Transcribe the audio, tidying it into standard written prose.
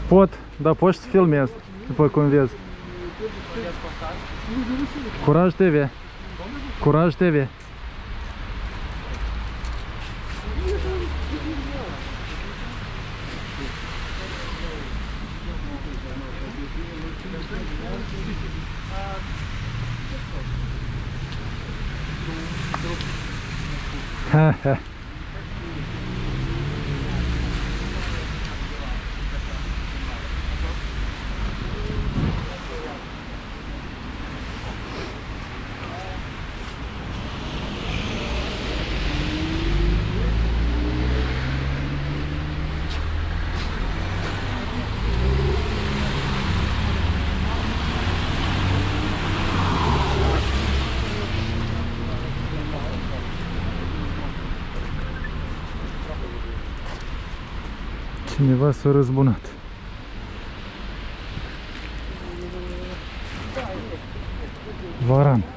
Pot, dar poți să filmezi, după cum vezi. Curaj TV. Curaj TV. Ha ha. Cineva s-a răzbunat. Varan.